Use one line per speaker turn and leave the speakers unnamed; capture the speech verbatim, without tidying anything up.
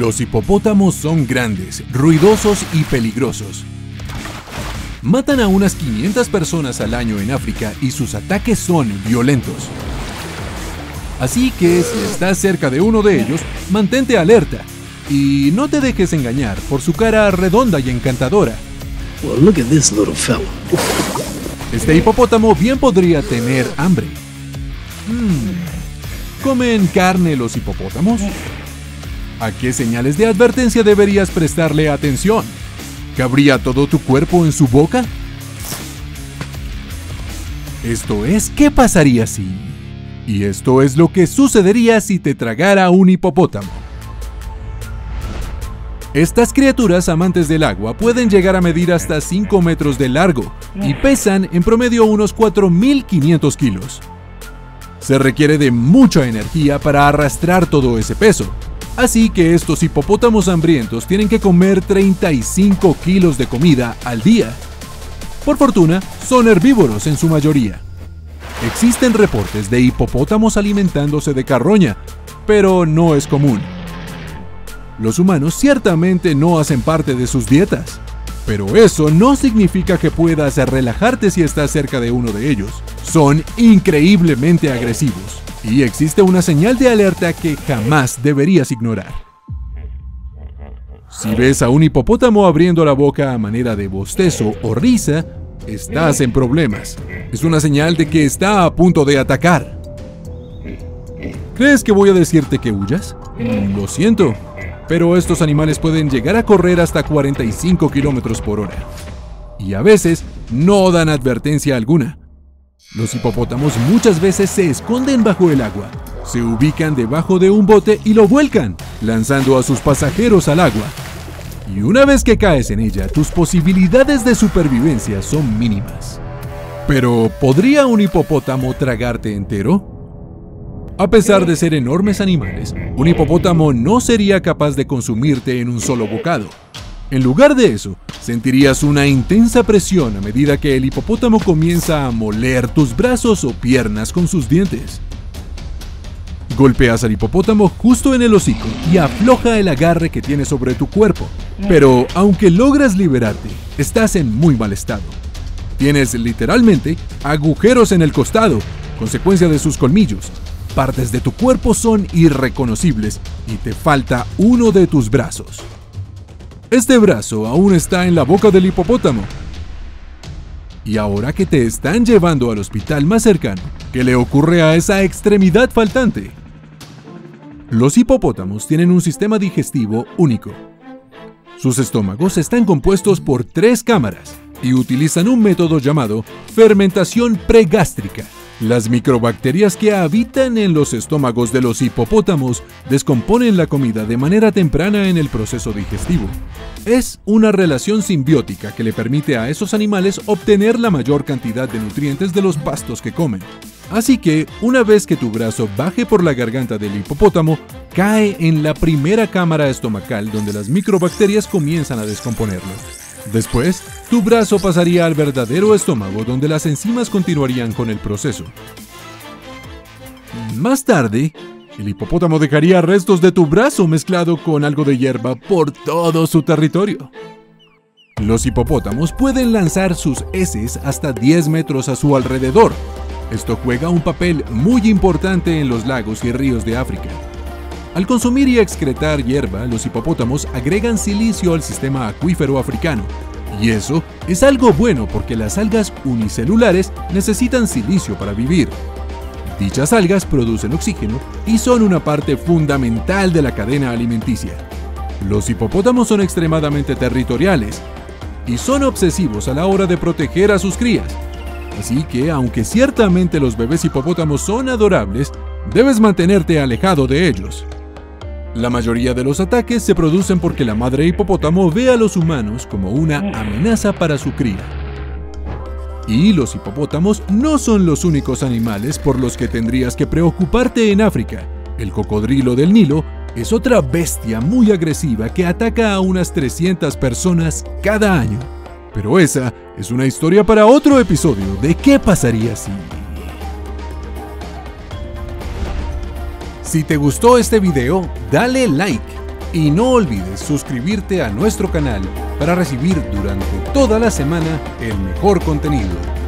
Los hipopótamos son grandes, ruidosos y peligrosos. Matan a unas quinientas personas al año en África y sus ataques son violentos. Así que si estás cerca de uno de ellos, mantente alerta y no te dejes engañar por su cara redonda y encantadora.
Well, look at this little fella.
Este hipopótamo bien podría tener hambre. Hmm. ¿Comen carne los hipopótamos? ¿A qué señales de advertencia deberías prestarle atención? ¿Cabría todo tu cuerpo en su boca? Esto es, ¿qué pasaría si? Y esto es lo que sucedería si te tragara un hipopótamo. Estas criaturas amantes del agua pueden llegar a medir hasta cinco metros de largo y pesan en promedio unos cuatro mil quinientos kilos. Se requiere de mucha energía para arrastrar todo ese peso. Así que estos hipopótamos hambrientos tienen que comer treinta y cinco kilos de comida al día. Por fortuna, son herbívoros en su mayoría. Existen reportes de hipopótamos alimentándose de carroña, pero no es común. Los humanos ciertamente no hacen parte de sus dietas, pero eso no significa que puedas relajarte si estás cerca de uno de ellos. Son increíblemente agresivos. Y existe una señal de alerta que jamás deberías ignorar. Si ves a un hipopótamo abriendo la boca a manera de bostezo o risa, estás en problemas. Es una señal de que está a punto de atacar. ¿Crees que voy a decirte que huyas? Lo siento, pero estos animales pueden llegar a correr hasta cuarenta y cinco kilómetros por hora. Y a veces no dan advertencia alguna. Los hipopótamos muchas veces se esconden bajo el agua, se ubican debajo de un bote y lo vuelcan, lanzando a sus pasajeros al agua. Y una vez que caes en ella, tus posibilidades de supervivencia son mínimas. Pero, ¿podría un hipopótamo tragarte entero? A pesar de ser enormes animales, un hipopótamo no sería capaz de consumirte en un solo bocado. En lugar de eso, sentirías una intensa presión a medida que el hipopótamo comienza a moler tus brazos o piernas con sus dientes. Golpeas al hipopótamo justo en el hocico y afloja el agarre que tiene sobre tu cuerpo. Pero aunque logras liberarte, estás en muy mal estado. Tienes literalmente agujeros en el costado, consecuencia de sus colmillos. Partes de tu cuerpo son irreconocibles y te falta uno de tus brazos. Este brazo aún está en la boca del hipopótamo. Y ahora que te están llevando al hospital más cercano, ¿qué le ocurre a esa extremidad faltante? Los hipopótamos tienen un sistema digestivo único. Sus estómagos están compuestos por tres cámaras y utilizan un método llamado fermentación pregástrica. Las microbacterias que habitan en los estómagos de los hipopótamos descomponen la comida de manera temprana en el proceso digestivo. Es una relación simbiótica que le permite a esos animales obtener la mayor cantidad de nutrientes de los pastos que comen. Así que, una vez que tu brazo baje por la garganta del hipopótamo, cae en la primera cámara estomacal donde las microbacterias comienzan a descomponerlo. Después, tu brazo pasaría al verdadero estómago donde las enzimas continuarían con el proceso. Más tarde, el hipopótamo dejaría restos de tu brazo mezclado con algo de hierba por todo su territorio. Los hipopótamos pueden lanzar sus heces hasta diez metros a su alrededor. Esto juega un papel muy importante en los lagos y ríos de África. Al consumir y excretar hierba, los hipopótamos agregan silicio al sistema acuífero africano. Y eso es algo bueno porque las algas unicelulares necesitan silicio para vivir. Dichas algas producen oxígeno y son una parte fundamental de la cadena alimenticia. Los hipopótamos son extremadamente territoriales y son obsesivos a la hora de proteger a sus crías. Así que, aunque ciertamente los bebés hipopótamos son adorables, debes mantenerte alejado de ellos. La mayoría de los ataques se producen porque la madre hipopótamo ve a los humanos como una amenaza para su cría. Y los hipopótamos no son los únicos animales por los que tendrías que preocuparte en África. El cocodrilo del Nilo es otra bestia muy agresiva que ataca a unas trescientas personas cada año. Pero esa es una historia para otro episodio de ¿Qué pasaría si? Si te gustó este video, dale like. Y no olvides suscribirte a nuestro canal para recibir durante toda la semana el mejor contenido.